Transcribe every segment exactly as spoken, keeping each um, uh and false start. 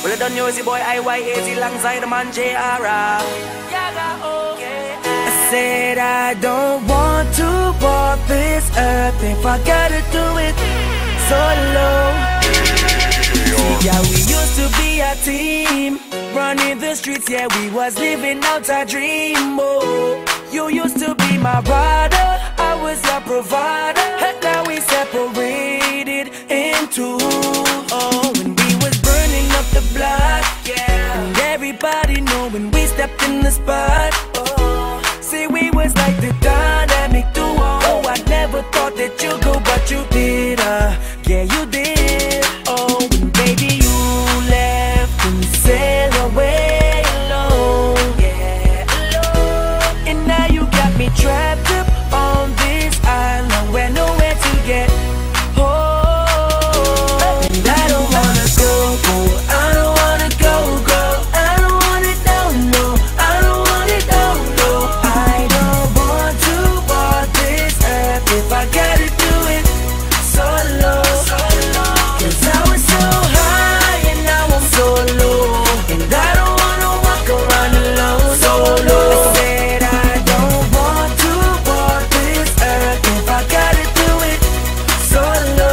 Well, I done use the boy I Y A Z alongside the man J R R. I said I don't want to walk this earth if I gotta do it solo. Yeah, we used to be a team, running the streets, yeah, we was living out our dream. Oh, you used to be my brother, I was your provider, and now we separated in two. Oh, when we was burning up the block, yeah, and everybody know when we stepped in the spot. Oh, say we was like the dynamic duo. Oh, I never thought that you'd go, but you did, uh, yeah, you did. Oh, when baby you left and sailed away alone, yeah, alone. And now you got me trapped up on this island where nowhere to get home. And I don't wanna go, go, I don't wanna go, go, I don't want it, no, no, I don't want it, no, no. I don't want to walk this earth if I gotta do it solo. Cause I was so high and now I'm so low, and I don't wanna walk around alone solo. I said I don't want to walk this earth if I gotta do it solo.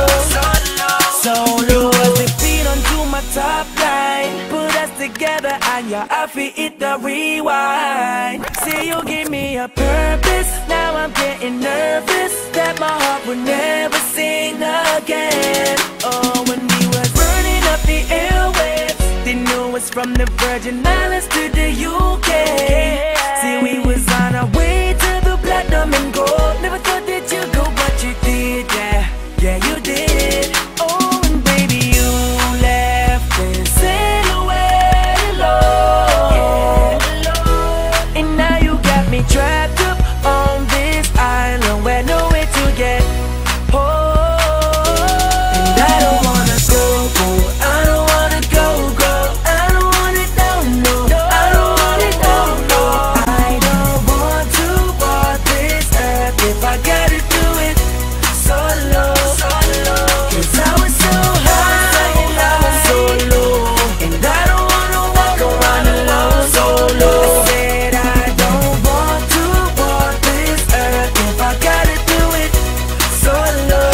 Solo. Cause the beat onto my top line, put us together and yeah, I feel it the rewind. Say you give me a purpose, now I'm getting nervous that my heart would never sing again. Oh, when we was burning up the airwaves, they knew us from the Virgin Islands to the U K. See, we was on our way to the platinum and gold. Never thought that you'd go, but you did, yeah, yeah, you did. Oh, and baby, you left and sailed away alone, yeah, alone. And now you got me trapped up on this island where nowhere to get home. And I don't wanna go, go, I don't wanna go, go, I don't want it, no, no, I don't want it, no, no. I don't want to walk this earth if I gotta do it solo. Cause I was so high and now I'm so low, and I don't wanna walk around alone solo. I said I don't want to walk this earth if I gotta do it solo.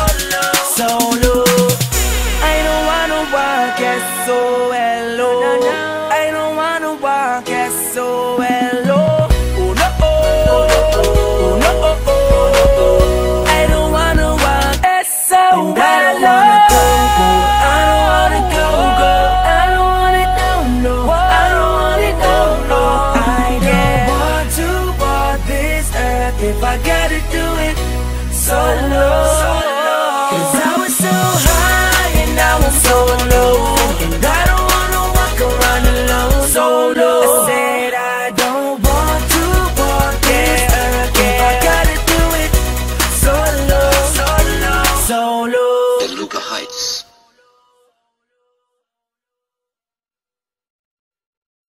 Solo. I don't wanna walk as so alone. I don't wanna walk as so alone. Oh no, oh no, oh. I don't wanna walk as so alone. I don't wanna go, go. I don't wanna go, go. I don't want it, no, no. I don't want it, no, no. I don't want to walk this earth if I gotta do it solo. Cause I was so high and now I'm so low, and I don't wanna walk around alone solo. I said I don't want to walk this earth if I gotta do it solo. Solo. The Luca Heights.